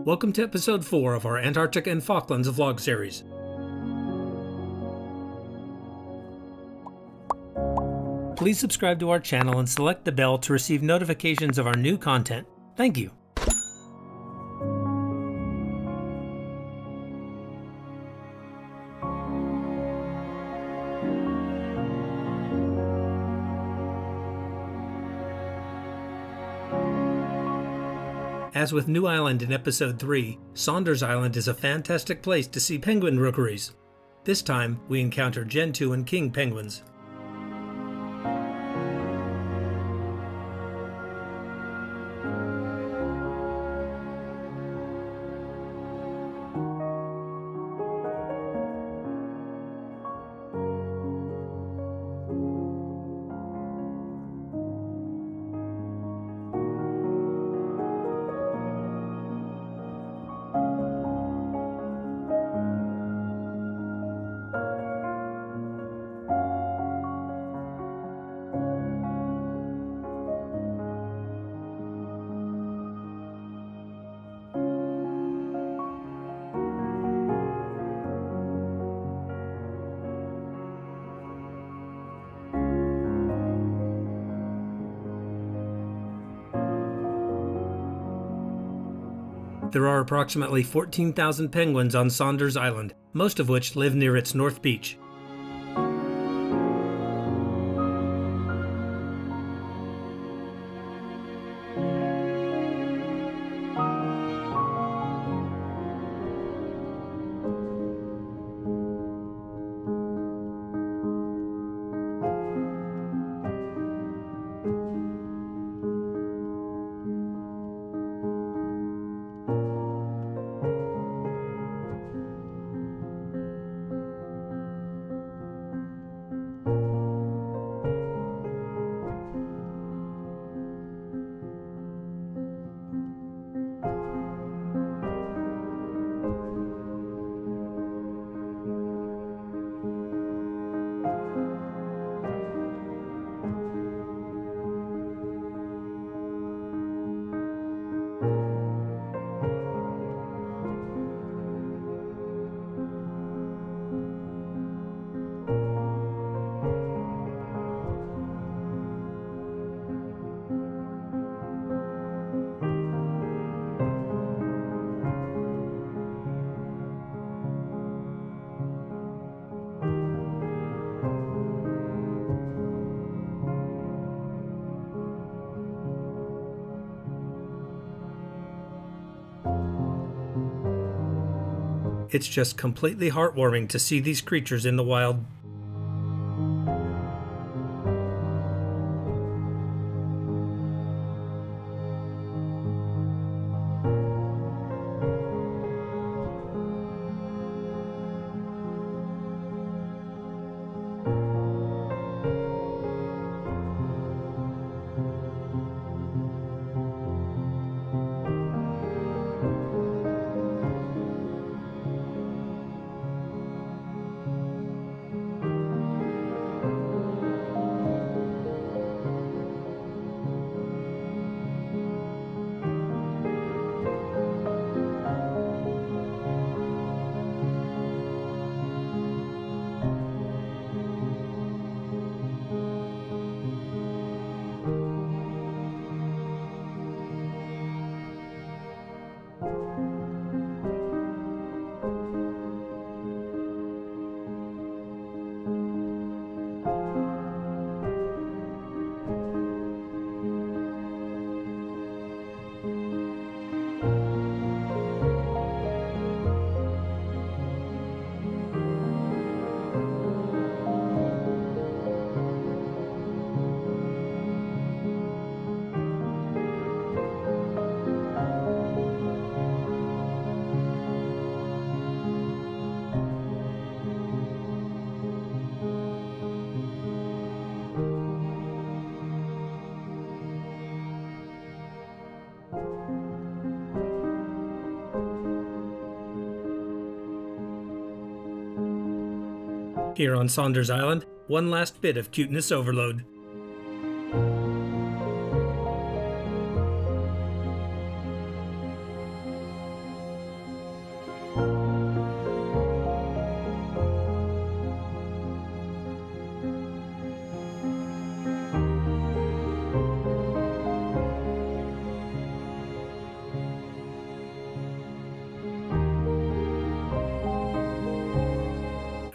Welcome to episode 4 of our Antarctica and Falklands vlog series. Please subscribe to our channel and select the bell to receive notifications of our new content. Thank you. As with New Island in episode 3, Saunders Island is a fantastic place to see penguin rookeries. This time, we encounter Gentoo and King penguins. There are approximately 14,000 penguins on Saunders Island, most of which live near its North Beach. It's just completely heartwarming to see these creatures in the wild. Here on Saunders Island, one last bit of cuteness overload.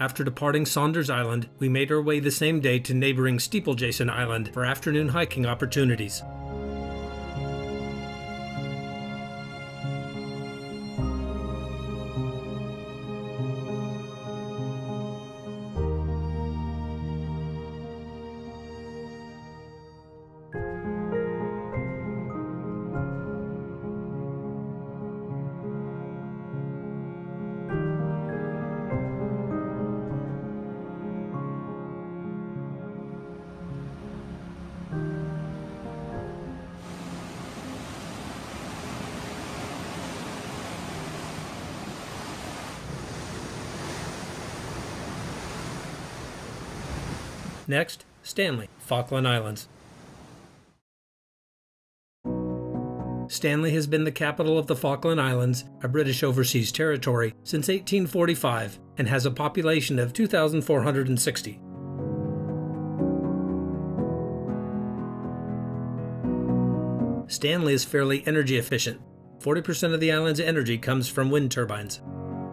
After departing Saunders Island, we made our way the same day to neighboring Steeple Jason Island for afternoon hiking opportunities. Next, Stanley, Falkland Islands. Stanley has been the capital of the Falkland Islands, a British overseas territory, since 1845 and has a population of 2,460. Stanley is fairly energy efficient. 40% of the island's energy comes from wind turbines.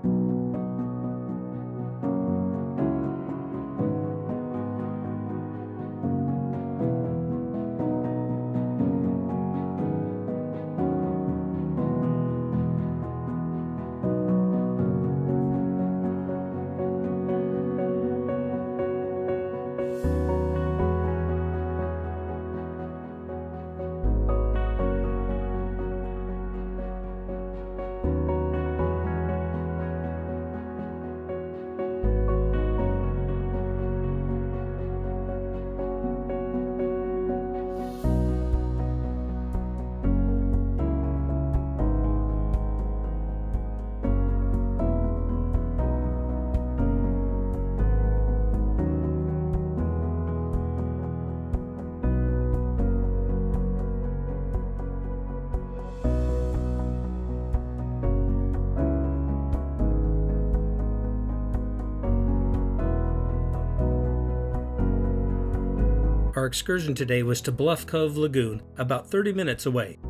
Our excursion today was to Bluff Cove Lagoon, about 30 minutes away.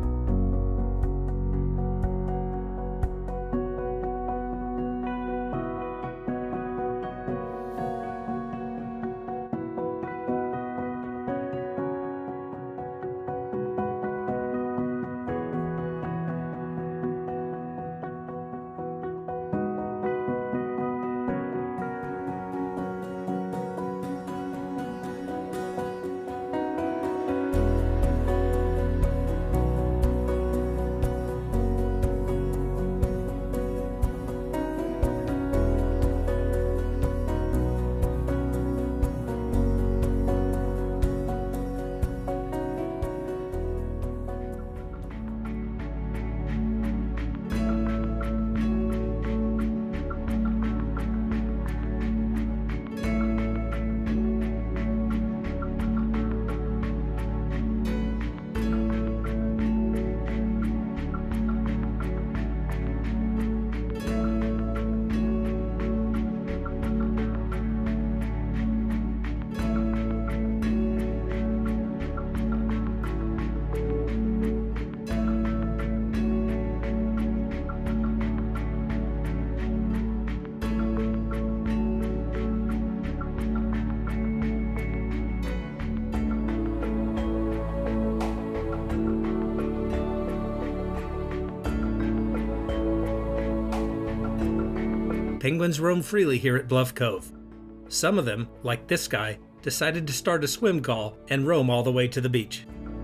Penguins roam freely here at Bluff Cove. Some of them, like this guy, decided to start a swim call and roam all the way to the beach.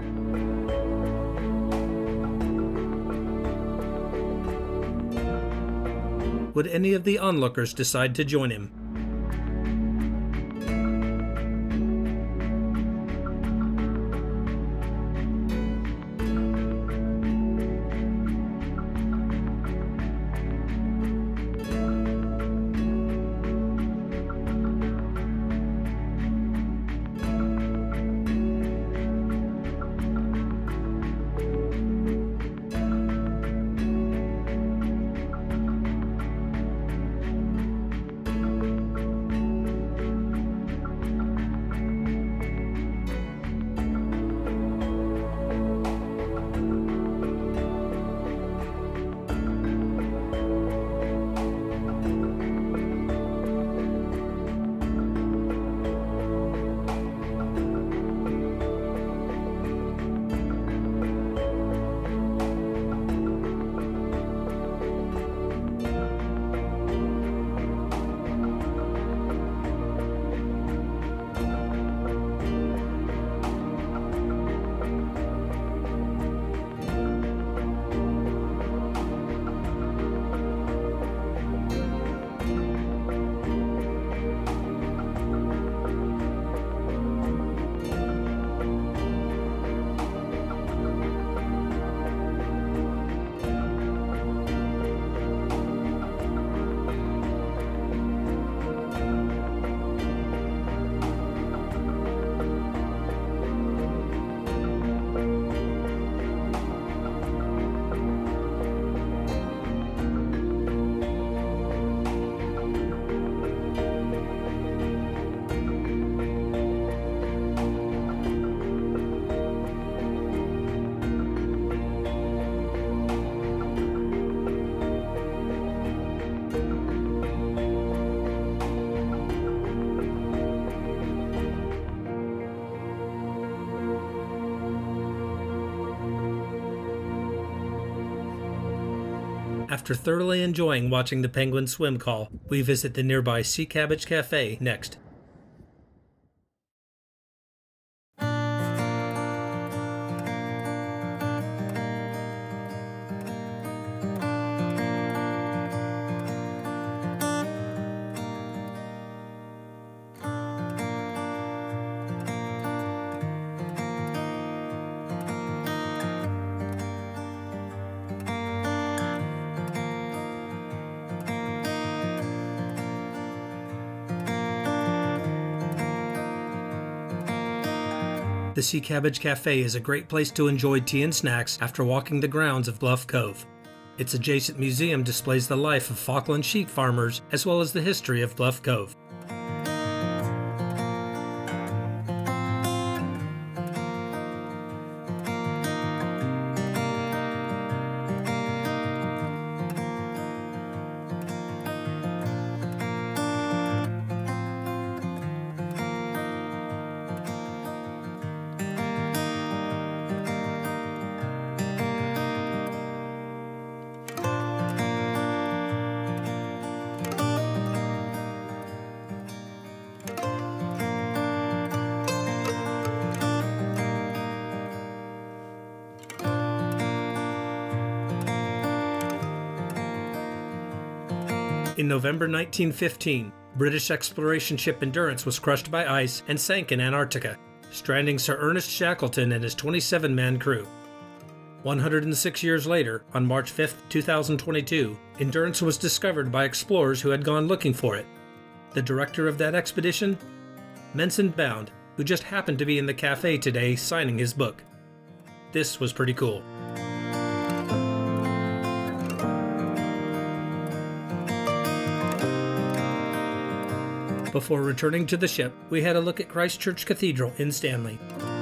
Would any of the onlookers decide to join him? After thoroughly enjoying watching the penguin swim call, we visit the nearby Sea Cabbage Cafe next. The Sea Cabbage Cafe is a great place to enjoy tea and snacks after walking the grounds of Bluff Cove. Its adjacent museum displays the life of Falkland sheep farmers as well as the history of Bluff Cove. In November 1915, British exploration ship Endurance was crushed by ice and sank in Antarctica, stranding Sir Ernest Shackleton and his 27-man crew. 106 years later, on March 5, 2022, Endurance was discovered by explorers who had gone looking for it. The director of that expedition? Menson Bound, who just happened to be in the cafe today signing his book. This was pretty cool. Before returning to the ship, we had a look at Christ Church Cathedral in Stanley.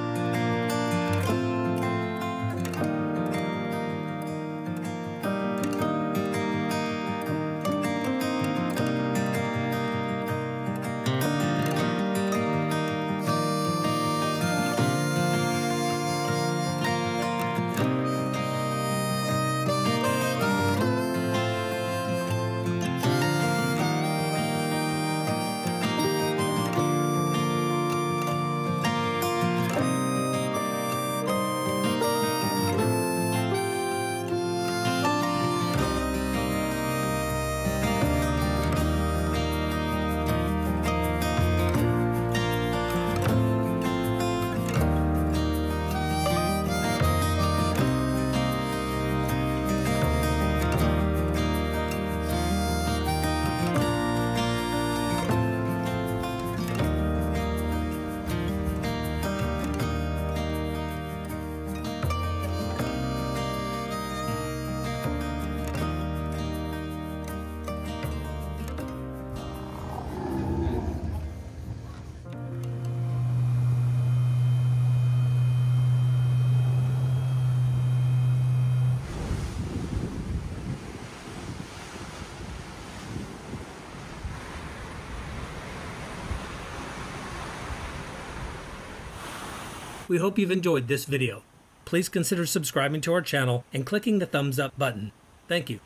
We hope you've enjoyed this video. Please consider subscribing to our channel and clicking the thumbs up button. Thank you.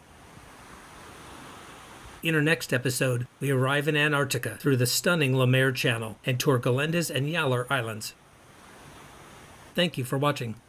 In our next episode, we arrive in Antarctica through the stunning Lemaire Channel and tour Galindez and Yallour Islands. Thank you for watching.